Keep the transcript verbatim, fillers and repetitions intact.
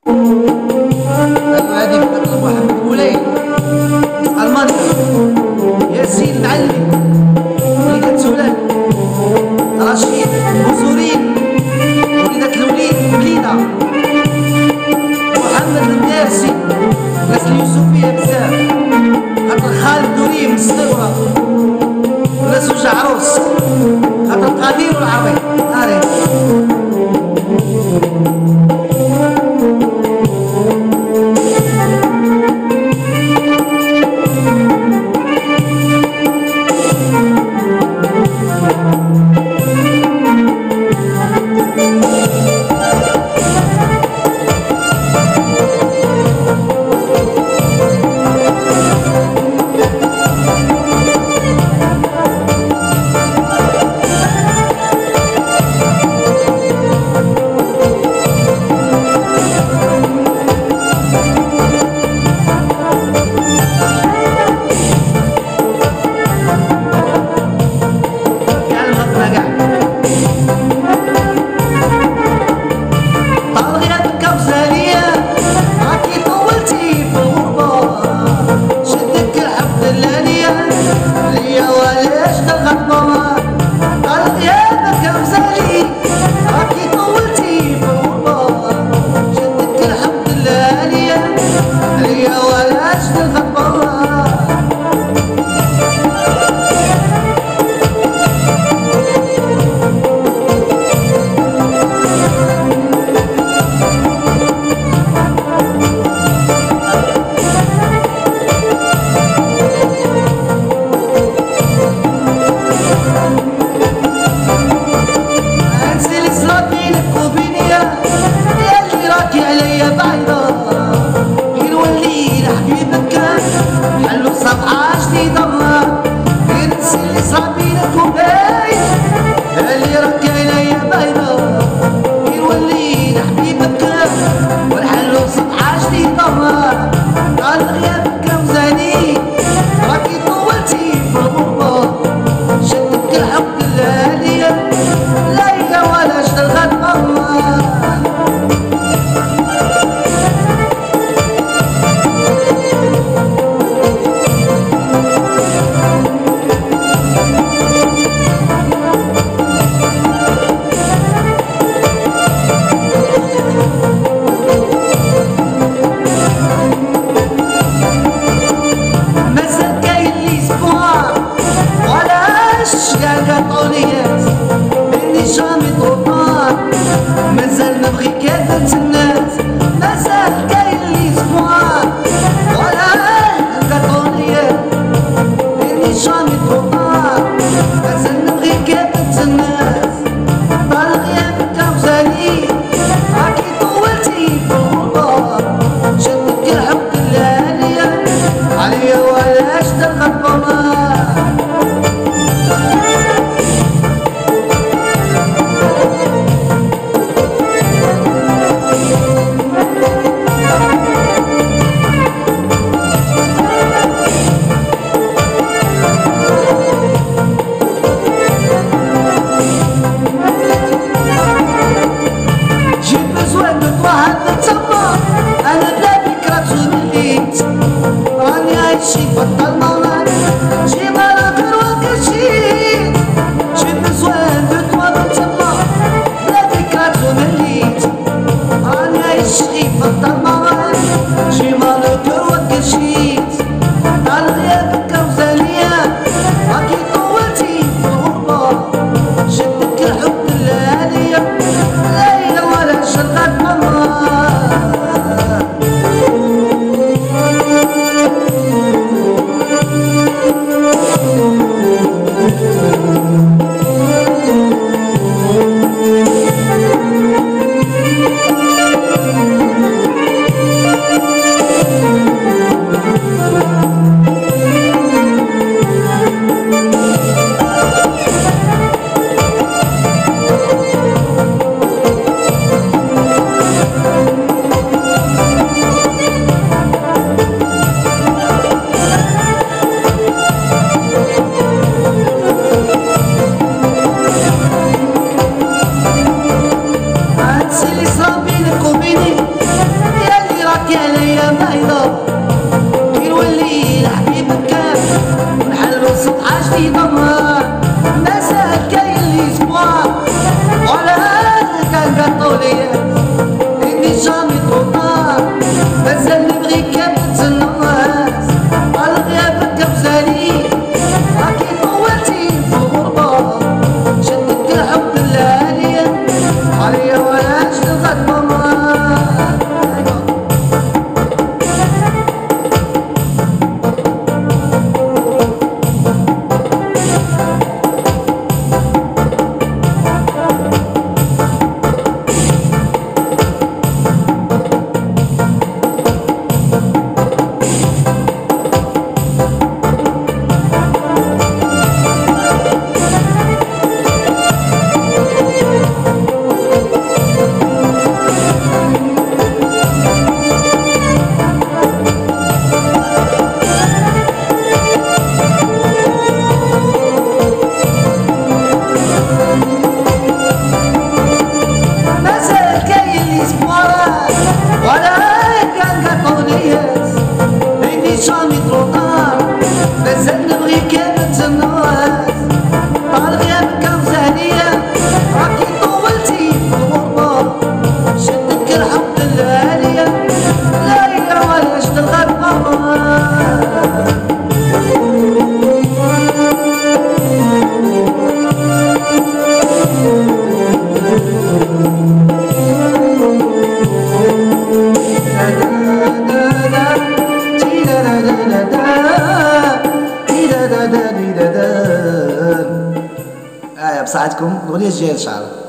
هذه بطل محمد مولاي المانيا ياسين معلمي وليدات سولان رشيد وزورين وليدات الوليد ملينا محمد الناسي ناس اليوسفيه بزاف خاطر خالد نوري من الصدوره وناس وجع عروس خاطر القدير والعظيم هاري النايضة كي نولي الحبيب كان ونحلو سطحة جديدة نهار مازال كاين ليسبوار ولا كان قطوليات إني جامي طوطار مازال نبغي كابت الناس على غيابك بزالي راكي طولتي في الغربة شدك الحب الليالي عليا ولا اشتغل ماما جامي طروطار مازال نبغي كابت الناس طال غيابك غزالية راكي طولتي في الغربة شدك الحب الليالية لا ولا شد الغربة آه بصحتكم الأغنية الجاية إن شاء الله.